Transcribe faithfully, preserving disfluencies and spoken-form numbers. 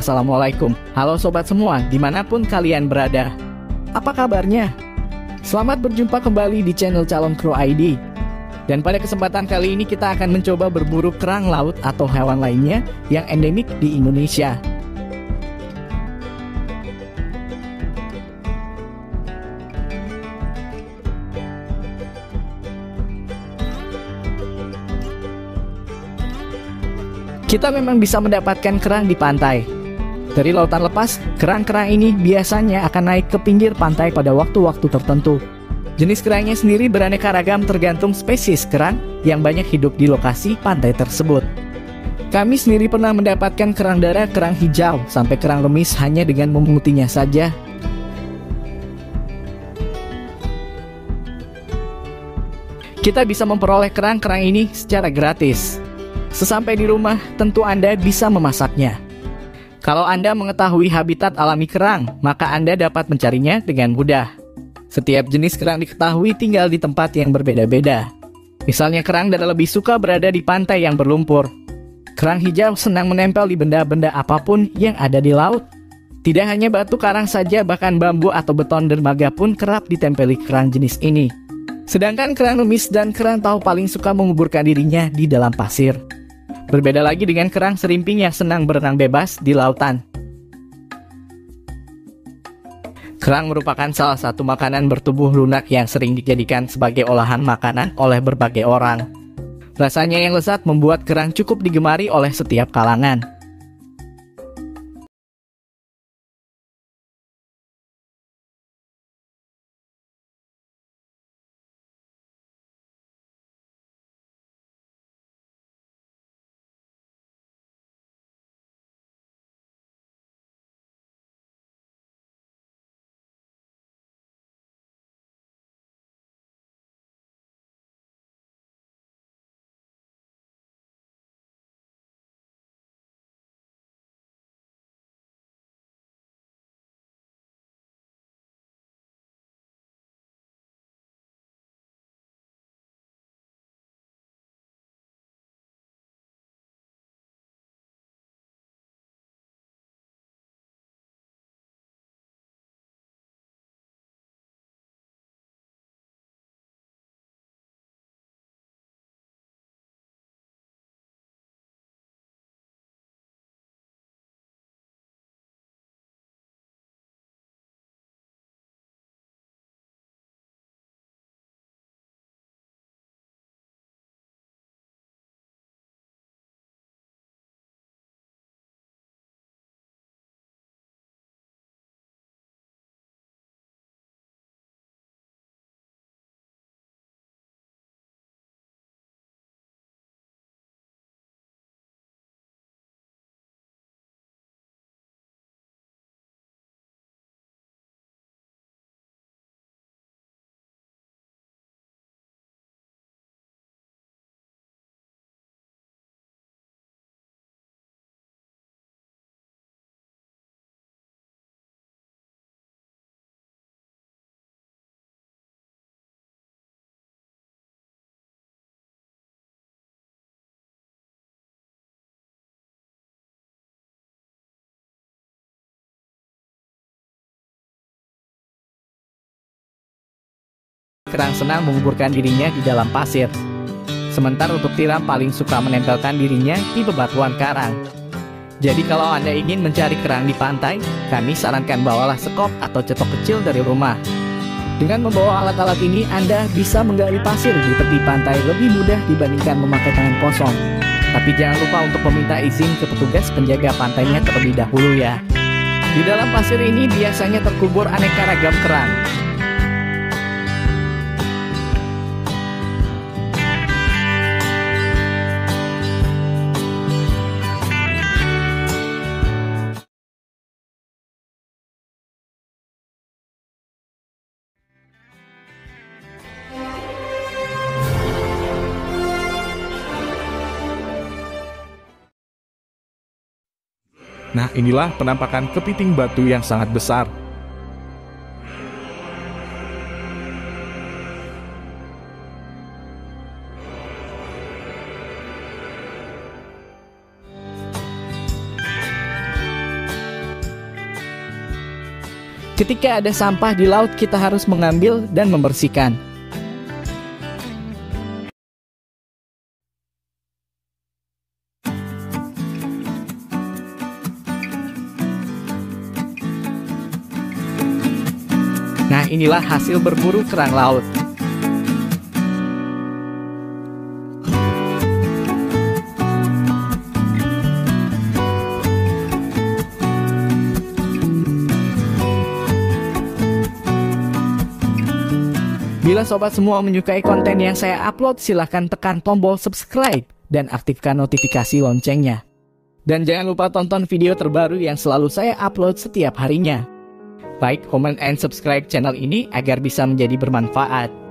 Assalamualaikum. Halo sobat semua, dimanapun kalian berada. Apa kabarnya? Selamat berjumpa kembali di channel Calon Kru I D. Dan pada kesempatan kali ini kita akan mencoba berburu kerang laut atau hewan lainnya yang endemik di Indonesia. Kita memang bisa mendapatkan kerang di pantai. Dari lautan lepas, kerang-kerang ini biasanya akan naik ke pinggir pantai pada waktu-waktu tertentu. Jenis kerangnya sendiri beraneka ragam tergantung spesies kerang yang banyak hidup di lokasi pantai tersebut. Kami sendiri pernah mendapatkan kerang darah, kerang hijau, sampai kerang remis hanya dengan memungutinya saja. Kita bisa memperoleh kerang-kerang ini secara gratis. Sesampai di rumah, tentu Anda bisa memasaknya. Kalau Anda mengetahui habitat alami kerang, maka Anda dapat mencarinya dengan mudah. Setiap jenis kerang diketahui tinggal di tempat yang berbeda-beda. Misalnya kerang darah lebih suka berada di pantai yang berlumpur. Kerang hijau senang menempel di benda-benda apapun yang ada di laut. Tidak hanya batu karang saja, bahkan bambu atau beton dermaga pun kerap ditempeli kerang jenis ini. Sedangkan kerang remis dan kerang tahu paling suka menguburkan dirinya di dalam pasir. Berbeda lagi dengan kerang serimping yang senang berenang bebas di lautan. Kerang merupakan salah satu makanan bertubuh lunak yang sering dijadikan sebagai olahan makanan oleh berbagai orang. Rasanya yang lezat membuat kerang cukup digemari oleh setiap kalangan. Kerang senang menguburkan dirinya di dalam pasir. Sementara untuk tiram paling suka menempelkan dirinya di bebatuan karang. Jadi kalau Anda ingin mencari kerang di pantai, kami sarankan bawalah sekop atau cetok kecil dari rumah. Dengan membawa alat-alat ini, Anda bisa menggali pasir di tepi pantai lebih mudah dibandingkan memakai tangan kosong. Tapi jangan lupa untuk meminta izin ke petugas penjaga pantainya terlebih dahulu ya. Di dalam pasir ini biasanya terkubur aneka ragam kerang. Nah, inilah penampakan kepiting batu yang sangat besar. Ketika ada sampah di laut, kita harus mengambil dan membersihkan. Nah, inilah hasil berburu kerang laut. Bila sobat semua menyukai konten yang saya upload, silahkan tekan tombol subscribe dan aktifkan notifikasi loncengnya. Dan jangan lupa tonton video terbaru yang selalu saya upload setiap harinya. Like, comment, and subscribe channel ini agar bisa menjadi bermanfaat.